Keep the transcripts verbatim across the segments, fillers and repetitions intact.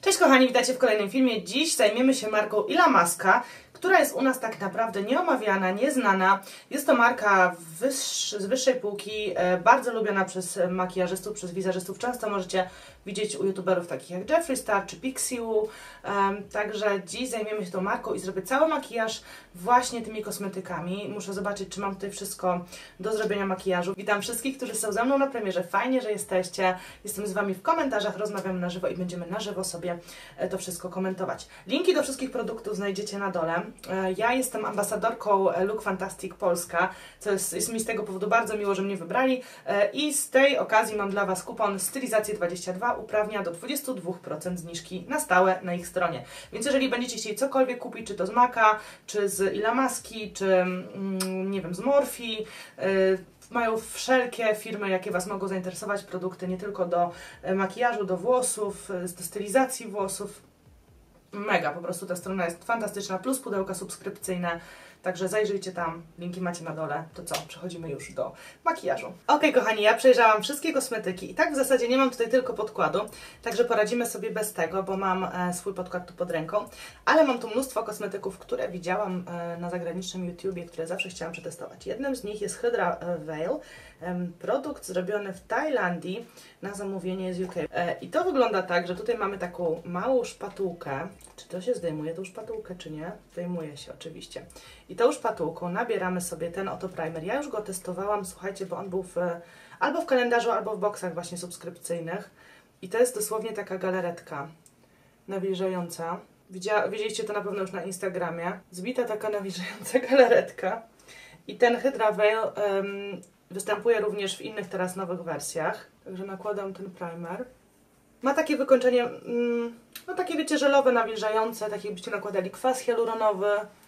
Cześć kochani, witajcie w kolejnym filmie. Dziś zajmiemy się marką Illamasqua, która jest u nas tak naprawdę nieomawiana, nieznana. Jest to marka wyższ, z wyższej półki, e, bardzo lubiana przez makijażystów, przez wizerzystów. Często możecie widzieć u youtuberów takich jak Jeffree Star czy Pixiu. E, także dziś zajmiemy się tą marką i zrobię cały makijaż właśnie tymi kosmetykami. Muszę zobaczyć, czy mam tutaj wszystko do zrobienia makijażu. Witam wszystkich, którzy są ze mną na premierze. Fajnie, że jesteście. Jestem z Wami w komentarzach, rozmawiamy na żywo i będziemy na żywo sobie to wszystko komentować. Linki do wszystkich produktów znajdziecie na dole. Ja jestem ambasadorką Look Fantastic Polska, co jest, jest mi z tego powodu bardzo miło, że mnie wybrali i z tej okazji mam dla Was kupon Stylizacje dwadzieścia dwa, uprawnia do dwudziestu dwóch procent zniżki na stałe na ich stronie. Więc jeżeli będziecie chcieli cokolwiek kupić, czy to z Maka, czy z Illamasqui, czy mm, nie wiem, z Morphe, yy, mają wszelkie firmy, jakie Was mogą zainteresować, produkty nie tylko do makijażu, do włosów, do stylizacji włosów. Mega, po prostu ta strona jest fantastyczna, plus pudełka subskrypcyjne, także zajrzyjcie tam, linki macie na dole. To co, przechodzimy już do makijażu. Ok, kochani, ja przejrzałam wszystkie kosmetyki i tak w zasadzie nie mam tutaj tylko podkładu, także poradzimy sobie bez tego, bo mam e, swój podkład tu pod ręką, ale mam tu mnóstwo kosmetyków, które widziałam e, na zagranicznym YouTubie, które zawsze chciałam przetestować. Jednym z nich jest Hydra Veil, e, produkt zrobiony w Tajlandii na zamówienie z U K. E, I to wygląda tak, że tutaj mamy taką małą szpatułkę. Czy to się zdejmuje, tą szpatułkę, czy nie? Zdejmuje się oczywiście. I tą szpatułką nabieramy sobie ten oto primer. Ja już go testowałam, słuchajcie, bo on był w, albo w kalendarzu, albo w boksach właśnie subskrypcyjnych. I to jest dosłownie taka galaretka nawilżająca. Widzia, widzieliście to na pewno już na Instagramie. Zbita taka nawilżająca galaretka. I ten Hydra Veil um, występuje również w innych teraz nowych wersjach. Także nakładam ten primer. Ma takie wykończenie, mm, no takie wiecie, żelowe, nawilżające, tak jakbyście nakładali kwas hialuronowy.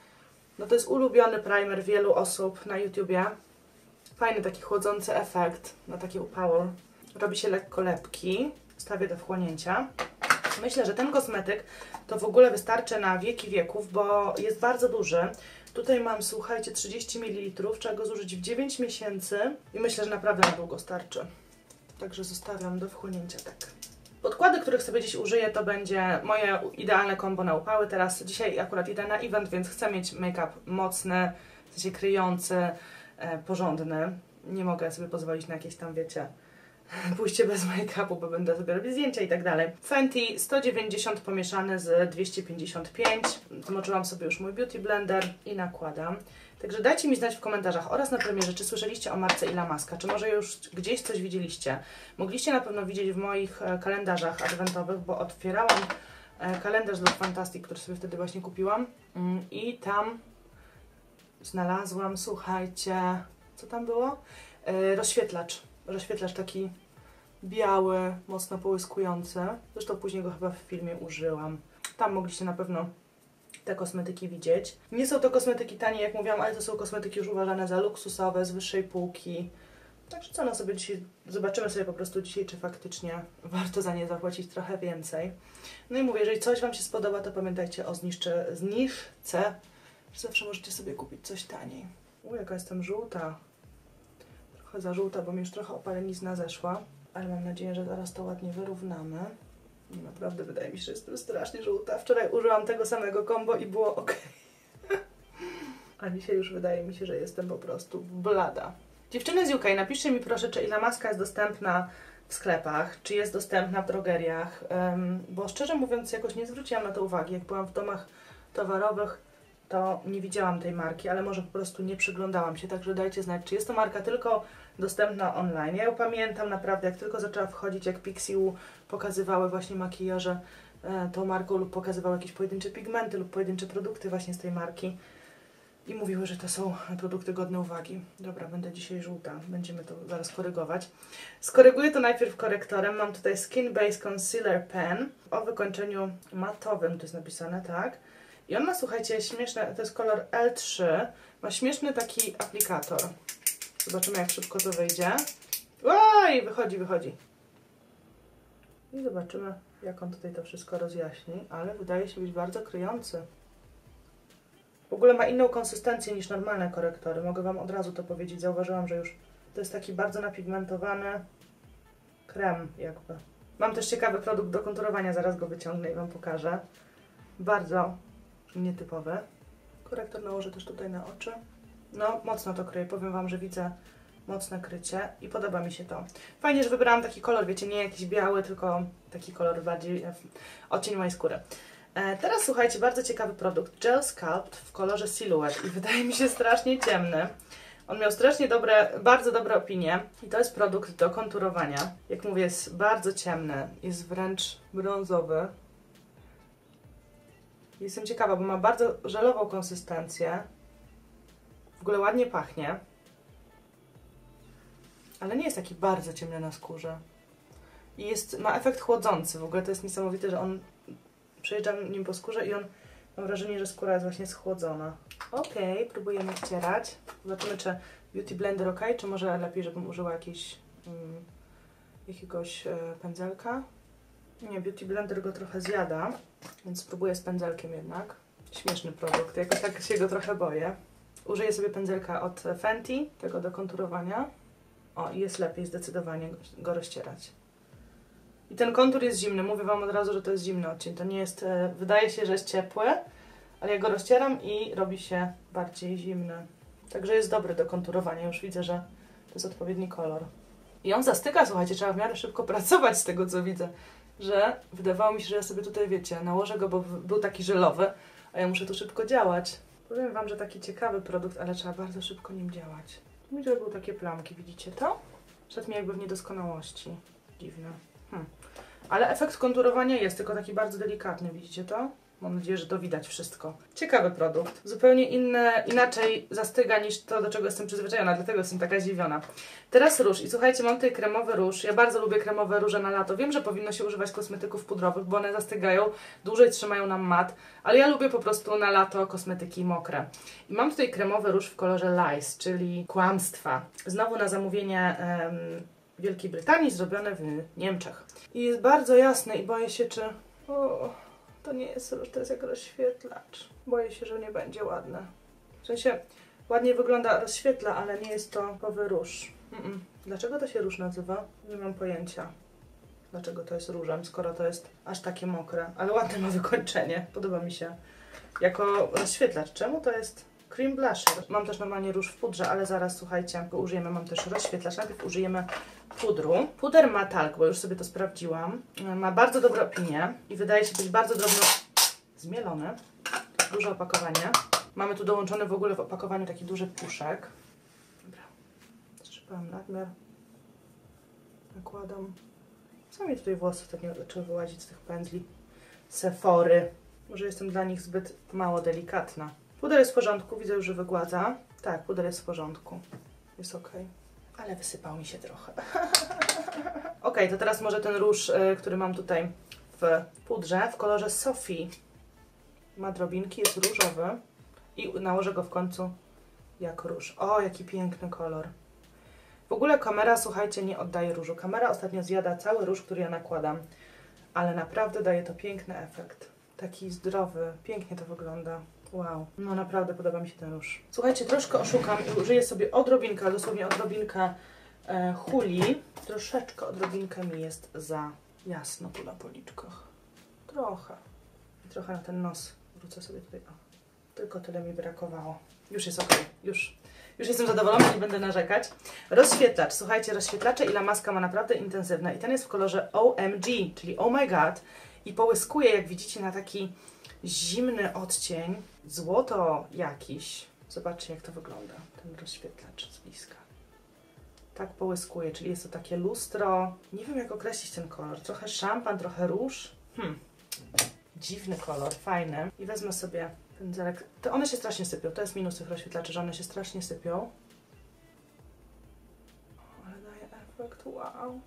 No to jest ulubiony primer wielu osób na YouTubie. Fajny taki chłodzący efekt na takie upały. Robi się lekko lepki. Stawię do wchłonięcia. Myślę, że ten kosmetyk to w ogóle wystarczy na wieki wieków, bo jest bardzo duży. Tutaj mam, słuchajcie, trzydzieści mililitrów, trzeba go zużyć w dziewięć miesięcy i myślę, że naprawdę na długo starczy. Także zostawiam do wchłonięcia tak. Podkłady, których sobie dziś użyję, to będzie moje idealne kombo na upały. Teraz dzisiaj akurat idę na event, więc chcę mieć make-up mocny, w sensie kryjący, e, porządny. Nie mogę sobie pozwolić na jakieś tam, wiecie, pójście bez make-upu, bo będę sobie robić zdjęcia i tak dalej. Fenty sto dziewięćdziesiąt pomieszane z dwieście pięćdziesiąt pięć. Zmoczyłam sobie już mój beauty blender i nakładam. Także dajcie mi znać w komentarzach oraz na premierze, czy słyszeliście o marce Illamasqua, czy może już gdzieś coś widzieliście. Mogliście na pewno widzieć w moich kalendarzach adwentowych, bo otwierałam kalendarz Look Fantastic, który sobie wtedy właśnie kupiłam i tam znalazłam, słuchajcie, co tam było? Rozświetlacz. Rozświetlacz taki biały, mocno połyskujący. Zresztą później go chyba w filmie użyłam. Tam mogliście na pewno te kosmetyki widzieć. Nie są to kosmetyki tanie, jak mówiłam, ale to są kosmetyki już uważane za luksusowe, z wyższej półki. Także co, no sobie dzisiaj, zobaczymy sobie po prostu dzisiaj, czy faktycznie warto za nie zapłacić trochę więcej. No i mówię, jeżeli coś Wam się spodoba, to pamiętajcie o zniżce, zniżce, że zawsze możecie sobie kupić coś taniej. U, jaka jestem żółta. Trochę za żółta, bo mi już trochę opalenizna zeszła, ale mam nadzieję, że zaraz to ładnie wyrównamy. Naprawdę wydaje mi się, że jestem strasznie żółta. Wczoraj użyłam tego samego kombo i było ok. A dzisiaj już wydaje mi się, że jestem po prostu blada. Dziewczyny z U K, napiszcie mi proszę, czy Illamasqua jest dostępna w sklepach, czy jest dostępna w drogeriach, um, bo szczerze mówiąc jakoś nie zwróciłam na to uwagi. Jak byłam w domach towarowych, to nie widziałam tej marki, ale może po prostu nie przyglądałam się, także dajcie znać, czy jest to marka tylko dostępna online. Ja ją pamiętam naprawdę, jak tylko zaczęła wchodzić, jak Pixiu pokazywały właśnie makijaże e, tą marką lub pokazywały jakieś pojedyncze pigmenty lub pojedyncze produkty właśnie z tej marki i mówiły, że to są produkty godne uwagi. Dobra, będę dzisiaj żółta, będziemy to zaraz korygować. Skoryguję to najpierw korektorem. Mam tutaj Skin Base Concealer Pen o wykończeniu matowym, to jest napisane, tak? I on ma, słuchajcie, śmieszne, to jest kolor L trzy, ma śmieszny taki aplikator. Zobaczymy, jak szybko to wyjdzie. Oj, wychodzi, wychodzi. I zobaczymy, jak on tutaj to wszystko rozjaśni, ale wydaje się być bardzo kryjący. W ogóle ma inną konsystencję niż normalne korektory, mogę Wam od razu to powiedzieć. Zauważyłam, że już to jest taki bardzo napigmentowany krem jakby. Mam też ciekawy produkt do konturowania, zaraz go wyciągnę i Wam pokażę. Bardzo nietypowy. Korektor nałożę też tutaj na oczy. No, mocno to kryję. Powiem Wam, że widzę mocne krycie i podoba mi się to. Fajnie, że wybrałam taki kolor, wiecie, nie jakiś biały, tylko taki kolor bardziej odcień mojej skóry. E, teraz słuchajcie, bardzo ciekawy produkt. Gel Sculpt w kolorze Silhouette i wydaje mi się strasznie ciemny. On miał strasznie dobre, bardzo dobre opinie i to jest produkt do konturowania. Jak mówię, jest bardzo ciemny, jest wręcz brązowy. Jestem ciekawa, bo ma bardzo żelową konsystencję. W ogóle ładnie pachnie. Ale nie jest taki bardzo ciemny na skórze. I jest, ma efekt chłodzący. W ogóle to jest niesamowite, że on przejeżdżam nim po skórze i on, mam wrażenie, że skóra jest właśnie schłodzona. Ok, próbujemy wcierać. Zobaczymy, czy Beauty Blender ok, czy może lepiej, żebym użyła jakiejś, um, jakiegoś e, pędzelka. Nie, Beauty Blender go trochę zjada, więc spróbuję z pędzelkiem jednak. Śmieszny produkt, jakoś tak się go trochę boję. Użyję sobie pędzelka od Fenty, tego do konturowania. O, i jest lepiej zdecydowanie go rozcierać. I ten kontur jest zimny, mówię Wam od razu, że to jest zimny odcień. To nie jest, e, wydaje się, że jest ciepły, ale ja go rozcieram i robi się bardziej zimny. Także jest dobry do konturowania, już widzę, że to jest odpowiedni kolor. I on zastyka, słuchajcie, trzeba w miarę szybko pracować z tego, co widzę. Że wydawało mi się, że ja sobie tutaj, wiecie, nałożę go, bo był taki żelowy, a ja muszę tu szybko działać. Powiem Wam, że taki ciekawy produkt, ale trzeba bardzo szybko nim działać. Tu mi to były takie plamki, widzicie to? Szedł mi jakby w niedoskonałości. Dziwne. Hmm. Ale efekt konturowania jest, tylko taki bardzo delikatny, widzicie to? Mam nadzieję, że to widać wszystko. Ciekawy produkt. Zupełnie inne, inaczej zastyga niż to, do czego jestem przyzwyczajona, dlatego jestem taka zdziwiona. Teraz róż. I słuchajcie, mam tutaj kremowy róż. Ja bardzo lubię kremowe róże na lato. Wiem, że powinno się używać kosmetyków pudrowych, bo one zastygają, dłużej trzymają nam mat, ale ja lubię po prostu na lato kosmetyki mokre. I mam tutaj kremowy róż w kolorze Lies, czyli kłamstwa. Znowu na zamówienie em, Wielkiej Brytanii, zrobione w Niemczech. I jest bardzo jasny i boję się, czy... O, to nie jest róż, to jest jak rozświetlacz. Boję się, że nie będzie ładne. W sensie ładnie wygląda, rozświetla, ale nie jest to typowy róż. Mm -mm. Dlaczego to się róż nazywa? Nie mam pojęcia. Dlaczego to jest różem, skoro to jest aż takie mokre. Ale ładne ma wykończenie. Podoba mi się. Jako rozświetlacz. Czemu to jest cream blusher? Mam też normalnie róż w pudrze, ale zaraz, słuchajcie, go użyjemy. Mam też rozświetlacz. Najpierw użyjemy pudru. Puder ma talk, bo już sobie to sprawdziłam. Ma bardzo dobre opinie i wydaje się być bardzo drobno zmielony. Duże opakowanie. Mamy tu dołączony w ogóle w opakowaniu taki duży puszek. Dobra. Zszczypałam nadmiar. Nakładam. Co mi tutaj włosy tak nie zaczęły wyłazić z tych pędzli? Sephory. Może jestem dla nich zbyt mało delikatna. Puder jest w porządku, widzę już, że wygładza. Tak, puder jest w porządku. Jest ok. Ale wysypał mi się trochę. Ok, to teraz może ten róż, y, który mam tutaj w pudrze, w kolorze Sophie. Ma drobinki, jest różowy. I nałożę go w końcu jak róż. O, jaki piękny kolor. W ogóle kamera, słuchajcie, nie oddaje różu. Kamera ostatnio zjada cały róż, który ja nakładam. Ale naprawdę daje to piękny efekt. Taki zdrowy, pięknie to wygląda. Wow, no naprawdę podoba mi się ten róż. Słuchajcie, troszkę oszukam i użyję sobie odrobinkę, dosłownie odrobinkę e, huli. Troszeczkę odrobinkę mi jest za jasno tu na policzkach. Trochę. I trochę na ten nos. Wrócę sobie tutaj. O. Tylko tyle mi brakowało. Już jest ok, już. Już jestem zadowolona, nie będę narzekać. Rozświetlacz. Słuchajcie, rozświetlacze i lamaska ma naprawdę intensywne. I ten jest w kolorze O M G, czyli Oh My God. I połyskuje, jak widzicie, na taki zimny odcień. Złoto jakiś. Zobaczcie, jak to wygląda, ten rozświetlacz z bliska. Tak połyskuje, czyli jest to takie lustro. Nie wiem, jak określić ten kolor. Trochę szampan, trochę róż. Hmm. Dziwny kolor, fajny. I wezmę sobie pędzelek. To one się strasznie sypią. To jest minus tych rozświetlaczy, że one się strasznie sypią. Ale daje efekt, wow.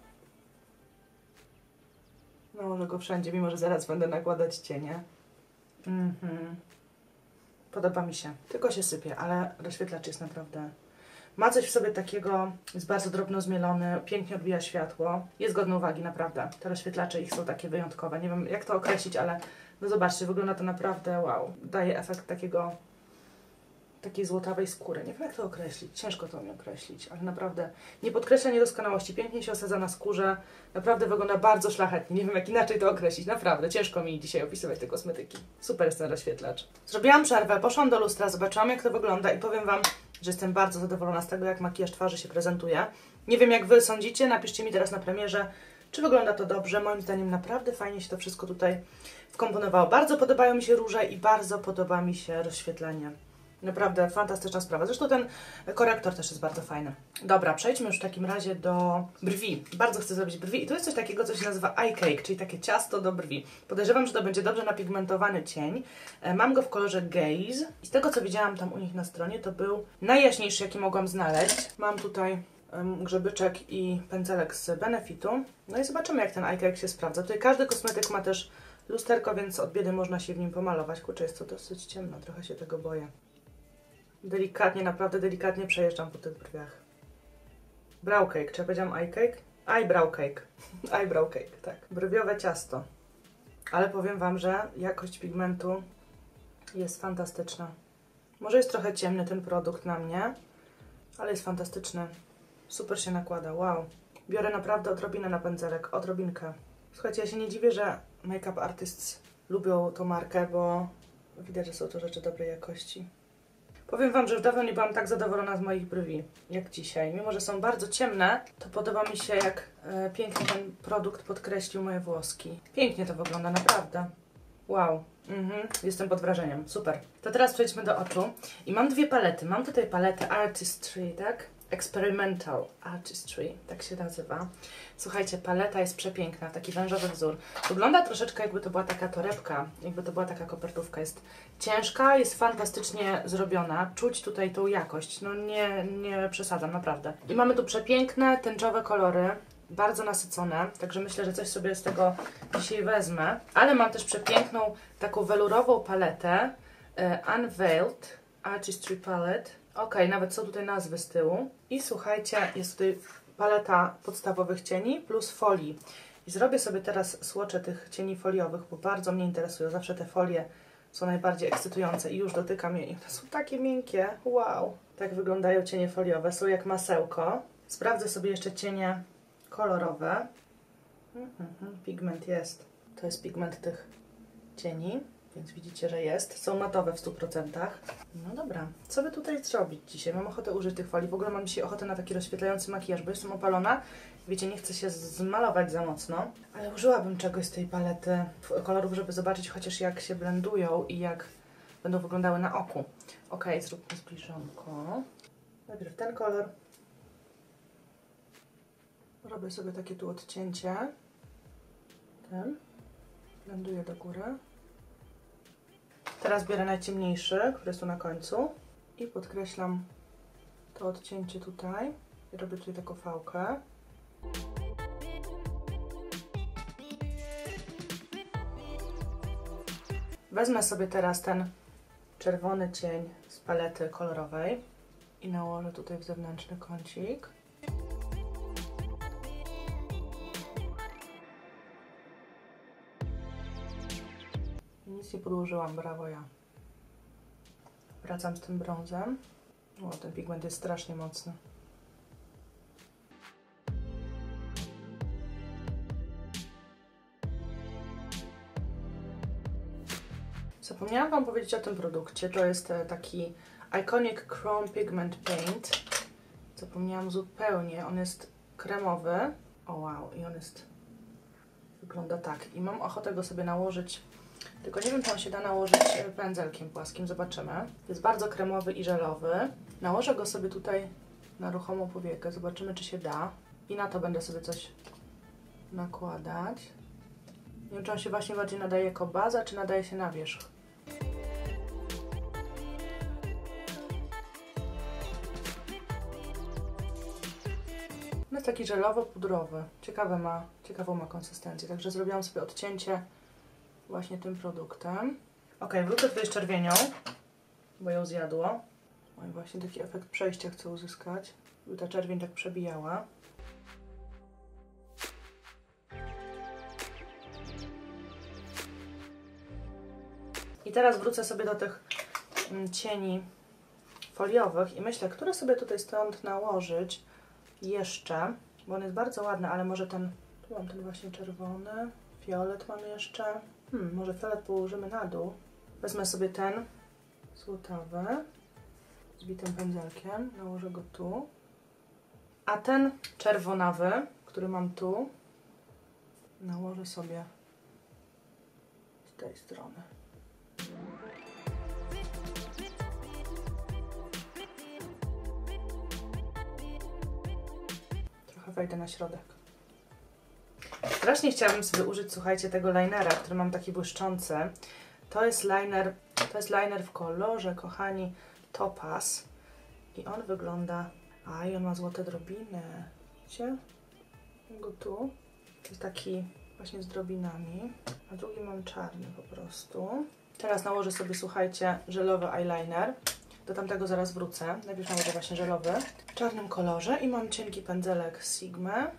Nałożę go wszędzie, mimo że zaraz będę nakładać cienie. Mhm. Podoba mi się. Tylko się sypie, ale rozświetlacz jest naprawdę... Ma coś w sobie takiego, jest bardzo drobno zmielony, pięknie odbija światło. Jest godny uwagi, naprawdę. Te rozświetlacze ich są takie wyjątkowe. Nie wiem, jak to określić, ale no zobaczcie, wygląda to naprawdę wow. Daje efekt takiego takiej złotawej skóry. Nie wiem, jak to określić, ciężko to mi określić, ale naprawdę nie podkreśla niedoskonałości, pięknie się osadza na skórze, naprawdę wygląda bardzo szlachetnie, nie wiem, jak inaczej to określić, naprawdę, ciężko mi dzisiaj opisywać te kosmetyki. Super jest ten rozświetlacz. Zrobiłam przerwę, poszłam do lustra, zobaczyłam, jak to wygląda i powiem Wam, że jestem bardzo zadowolona z tego, jak makijaż twarzy się prezentuje. Nie wiem, jak Wy sądzicie, napiszcie mi teraz na premierze, czy wygląda to dobrze. Moim zdaniem naprawdę fajnie się to wszystko tutaj wkomponowało. Bardzo podobają mi się róże i bardzo podoba mi się rozświetlenie. Naprawdę fantastyczna sprawa. Zresztą ten korektor też jest bardzo fajny. Dobra, przejdźmy już w takim razie do brwi. Bardzo chcę zrobić brwi i tu jest coś takiego, co się nazywa eye cake, czyli takie ciasto do brwi. Podejrzewam, że to będzie dobrze napigmentowany cień. Mam go w kolorze Gaze i z tego, co widziałam tam u nich na stronie, to był najjaśniejszy, jaki mogłam znaleźć. Mam tutaj um, grzebyczek i pędzelek z Benefitu. No i zobaczymy, jak ten eye cake się sprawdza. Tutaj każdy kosmetyk ma też lusterko, więc od biedy można się w nim pomalować. Kurczę, jest to dosyć ciemno, trochę się tego boję. Delikatnie, naprawdę delikatnie przejeżdżam po tych brwiach. Brow cake, czy ja powiedziałam eye cake? Eyebrow cake. Eyebrow cake, tak. Brwiowe ciasto. Ale powiem Wam, że jakość pigmentu jest fantastyczna. Może jest trochę ciemny ten produkt na mnie, ale jest fantastyczny. Super się nakłada, wow. Biorę naprawdę odrobinę na pędzelek, odrobinkę. Słuchajcie, ja się nie dziwię, że make-up artists lubią tą markę, bo widać, że są to rzeczy dobrej jakości. Powiem Wam, że już dawno nie byłam tak zadowolona z moich brwi, jak dzisiaj. Mimo że są bardzo ciemne, to podoba mi się, jak e, pięknie ten produkt podkreślił moje włoski. Pięknie to wygląda, naprawdę. Wow. Mhm. Jestem pod wrażeniem. Super. To teraz przejdźmy do oczu. I mam dwie palety. Mam tutaj paletę Artistry, tak? Experimental Artistry, tak się nazywa. Słuchajcie, paleta jest przepiękna, taki wężowy wzór. Wygląda troszeczkę, jakby to była taka torebka, jakby to była taka kopertówka. Jest ciężka, jest fantastycznie zrobiona. Czuć tutaj tą jakość, no nie, nie przesadzam, naprawdę. I mamy tu przepiękne, tęczowe kolory, bardzo nasycone, także myślę, że coś sobie z tego dzisiaj wezmę. Ale mam też przepiękną, taką welurową paletę e, Unveiled Artistry Palette. Ok, nawet są tutaj nazwy z tyłu. I słuchajcie, jest tutaj paleta podstawowych cieni plus folii. I zrobię sobie teraz swatche tych cieni foliowych, bo bardzo mnie interesują. Zawsze te folie są najbardziej ekscytujące i już dotykam je. I one są takie miękkie. Wow! Tak wyglądają cienie foliowe. Są jak masełko. Sprawdzę sobie jeszcze cienie kolorowe. Mhm, pigment jest. To jest pigment tych cieni. Więc widzicie, że jest. Są matowe w stu procentach. No dobra, co by tutaj zrobić dzisiaj? Mam ochotę użyć tych folii. W ogóle mam dzisiaj ochotę na taki rozświetlający makijaż, bo jestem opalona. Wiecie, nie chcę się zmalować za mocno. Ale użyłabym czegoś z tej palety kolorów, żeby zobaczyć chociaż jak się blendują i jak będą wyglądały na oku. Ok, zróbmy zbliżonko. Najpierw ten kolor. Robię sobie takie tu odcięcie. Ten. Blenduję do góry. Teraz biorę najciemniejszy, który jest tu na końcu i podkreślam to odcięcie tutaj. I robię tutaj taką fałkę. Wezmę sobie teraz ten czerwony cień z palety kolorowej i nałożę tutaj w zewnętrzny kącik. Nic nie podłożyłam, brawo ja. Wracam z tym brązem. O, ten pigment jest strasznie mocny. Zapomniałam Wam powiedzieć o tym produkcie. To jest taki Iconic Chrome Pigment Paint. Zapomniałam zupełnie. On jest kremowy. O wow, i on jest... wygląda tak. I mam ochotę go sobie nałożyć. Tylko nie wiem, czy on się da nałożyć pędzelkiem płaskim. Zobaczymy. Jest bardzo kremowy i żelowy. Nałożę go sobie tutaj na ruchomą powiekę. Zobaczymy, czy się da. I na to będę sobie coś nakładać. Nie wiem, czy on się właśnie bardziej nadaje jako baza, czy nadaje się na wierzch. No jest taki żelowo-pudrowy. Ciekawe ma, ciekawą ma konsystencję. Także zrobiłam sobie odcięcie właśnie tym produktem. Ok, wrócę tutaj z czerwienią, bo ją zjadło. No i właśnie taki efekt przejścia chcę uzyskać, by ta czerwień tak przebijała. I teraz wrócę sobie do tych cieni foliowych i myślę, które sobie tutaj stąd nałożyć jeszcze, bo on jest bardzo ładny, ale może ten, tu mam ten właśnie czerwony, fiolet mam jeszcze, hmm, może fiolet położymy na dół. Wezmę sobie ten złotawy z bitym pędzelkiem, nałożę go tu, a ten czerwonawy, który mam tu, nałożę sobie z tej strony. Trochę wejdę na środek. Strasznie chciałabym sobie użyć, słuchajcie, tego linera, który mam taki błyszczący. To jest liner, to jest liner w kolorze, kochani, topaz. I on wygląda... A, i on ma złote drobiny. Widzicie? Mam go tu. Jest taki właśnie z drobinami. A drugi mam czarny po prostu. Teraz nałożę sobie, słuchajcie, żelowy eyeliner. Do tamtego zaraz wrócę. Najpierw nałożę właśnie żelowy w czarnym kolorze i mam cienki pędzelek Sigma.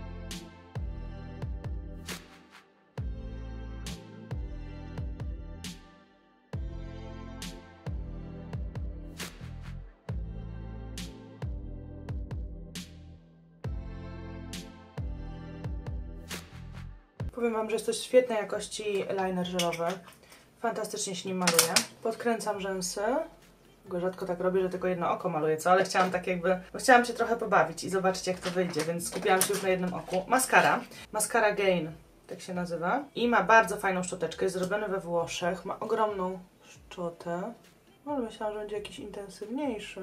Powiem Wam, że jest to świetnej jakości liner żelowy. Fantastycznie się nim maluje. Podkręcam rzęsy. Bo rzadko tak robię, że tylko jedno oko maluję, co? Ale chciałam tak jakby... Bo chciałam się trochę pobawić i zobaczyć, jak to wyjdzie, więc skupiałam się już na jednym oku. Maskara. Maskara Gain, tak się nazywa. I ma bardzo fajną szczoteczkę. Jest zrobiony we Włoszech. Ma ogromną szczotę. Ale myślałam, że będzie jakiś intensywniejszy.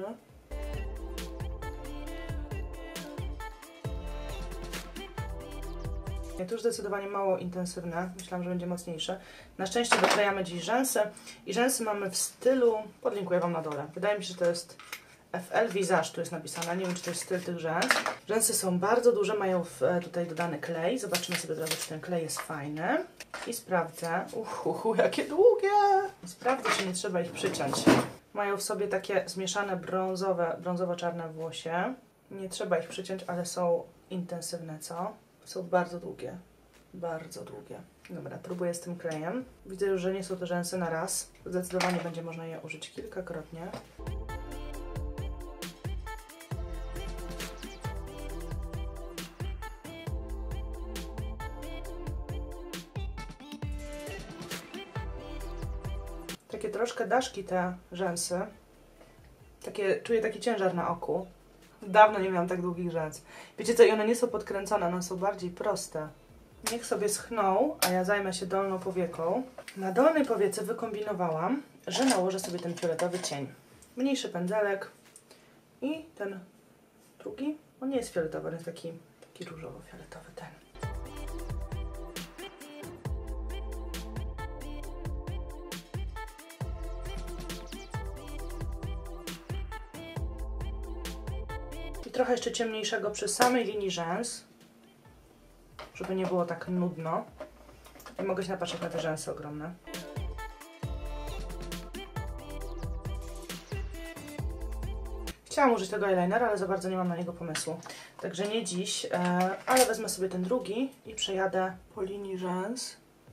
To już zdecydowanie mało intensywne. Myślałam, że będzie mocniejsze. Na szczęście doklejamy dziś rzęsy. I rzęsy mamy w stylu... Podlinkuję Wam na dole. Wydaje mi się, że to jest F L Visage, tu jest napisane. Nie wiem, czy to jest styl tych rzęs. Rzęsy są bardzo duże, mają tutaj dodany klej. Zobaczymy sobie teraz, czy ten klej jest fajny. I sprawdzę. Uhu, jakie długie! Sprawdzę, czy nie trzeba ich przyciąć. Mają w sobie takie zmieszane brązowe, brązowo-czarne włosie. Nie trzeba ich przyciąć, ale są intensywne, co? Są bardzo długie. Bardzo długie. Dobra, próbuję z tym klejem. Widzę już, że nie są to rzęsy na raz. Zdecydowanie będzie można je użyć kilkakrotnie. Takie troszkę daszki te rzęsy. Takie, czuję taki ciężar na oku. Dawno nie miałam tak długich rzęs. Wiecie co, i one nie są podkręcone, one są bardziej proste. Niech sobie schną, a ja zajmę się dolną powieką. Na dolnej powiece wykombinowałam, że nałożę sobie ten fioletowy cień. Mniejszy pędzelek i ten drugi. On nie jest fioletowy, on jest taki, taki różowo-fioletowy ten. I trochę jeszcze ciemniejszego przy samej linii rzęs, żeby nie było tak nudno. I mogę się napatrzeć na te rzęsy ogromne. Chciałam użyć tego eyelinera, ale za bardzo nie mam na niego pomysłu. Także nie dziś, ale wezmę sobie ten drugi i przejadę po linii rzęs,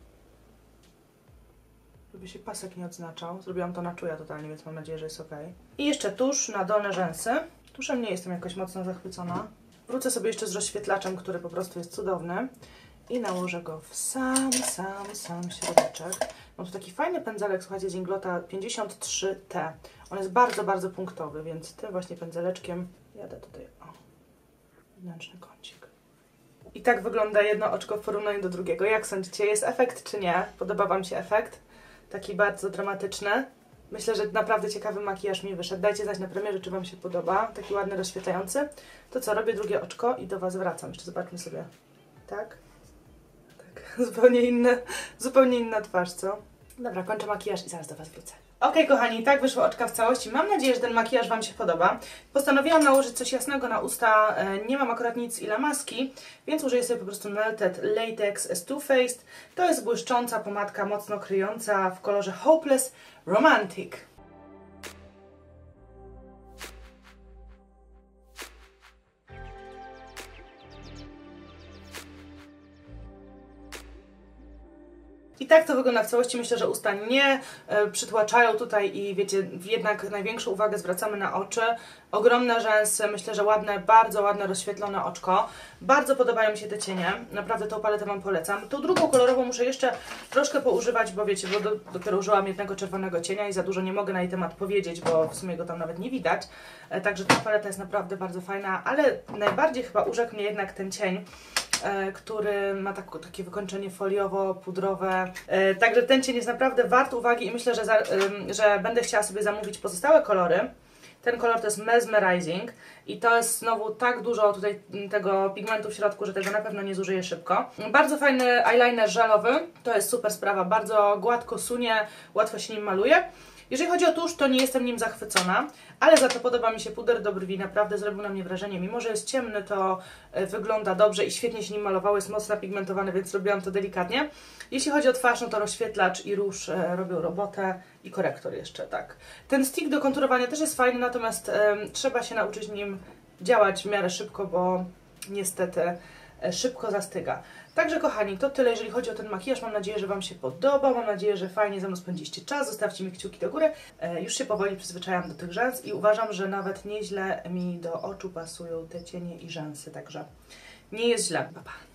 żeby się pasek nie odznaczał. Zrobiłam to na czuja totalnie, więc mam nadzieję, że jest ok. I jeszcze tusz na dolne rzęsy. Tuszem nie jestem jakoś mocno zachwycona. Wrócę sobie jeszcze z rozświetlacem, który po prostu jest cudowny. I nałożę go w sam, sam, sam środeczek. Mam tu taki fajny pędzelek, słuchajcie, z Inglota pięćdziesiąt trzy T. On jest bardzo, bardzo punktowy, więc tym właśnie pędzeleczkiem jadę tutaj, o, wewnętrzny kącik. I tak wygląda jedno oczko w porównaniu do drugiego. Jak sądzicie, jest efekt czy nie? Podoba Wam się efekt? Taki bardzo dramatyczny. Myślę, że naprawdę ciekawy makijaż mi wyszedł. Dajcie znać na premierze, czy Wam się podoba. Taki ładny, rozświetlający. To co, robię drugie oczko i do Was wracam. Jeszcze zobaczmy sobie. Tak? Tak. Zupełnie inne, zupełnie inna twarz, co? Dobra, kończę makijaż i zaraz do Was wrócę. Ok, kochani, tak wyszły oczka w całości. Mam nadzieję, że ten makijaż Wam się podoba. Postanowiłam nałożyć coś jasnego na usta. Nie mam akurat nic i lamaski, więc użyję sobie po prostu Melted Latex z Too Faced. To jest błyszcząca pomadka, mocno kryjąca w kolorze Hopeless Romantic. I tak to wygląda w całości. Myślę, że usta nie e, przytłaczają tutaj i wiecie, jednak największą uwagę zwracamy na oczy. Ogromne rzęsy, myślę, że ładne, bardzo ładne, rozświetlone oczko. Bardzo podobają mi się te cienie, naprawdę tą paletę Wam polecam. Tą drugą kolorową muszę jeszcze troszkę poużywać, bo wiecie, bo do, dopiero użyłam jednego czerwonego cienia i za dużo nie mogę na jej temat powiedzieć, bo w sumie go tam nawet nie widać. E, także ta paleta jest naprawdę bardzo fajna, ale najbardziej chyba urzekł mnie jednak ten cień, który ma tak, takie wykończenie foliowo-pudrowe. Także ten cień jest naprawdę wart uwagi i myślę, że, za, że będę chciała sobie zamówić pozostałe kolory. Ten kolor to jest Mesmerizing i to jest znowu tak dużo tutaj tego pigmentu w środku, że tego na pewno nie zużyję szybko. Bardzo fajny eyeliner żelowy, to jest super sprawa, bardzo gładko sunie, łatwo się nim maluje. Jeżeli chodzi o tusz, to nie jestem nim zachwycona, ale za to podoba mi się puder do brwi, naprawdę zrobił na mnie wrażenie. Mimo że jest ciemny, to wygląda dobrze i świetnie się nim malowało, jest mocno pigmentowany, więc robiłam to delikatnie. Jeśli chodzi o twarz, no to rozświetlacz i róż robią robotę i korektor jeszcze, tak. Ten stick do konturowania też jest fajny, natomiast um, trzeba się nauczyć nim działać w miarę szybko, bo niestety szybko zastyga. Także kochani, to tyle, jeżeli chodzi o ten makijaż. Mam nadzieję, że Wam się podoba. Mam nadzieję, że fajnie ze mną spędziliście czas. Zostawcie mi kciuki do góry. E, już się powoli przyzwyczajam do tych rzęs i uważam, że nawet nieźle mi do oczu pasują te cienie i rzęsy. Także nie jest źle. Pa, pa.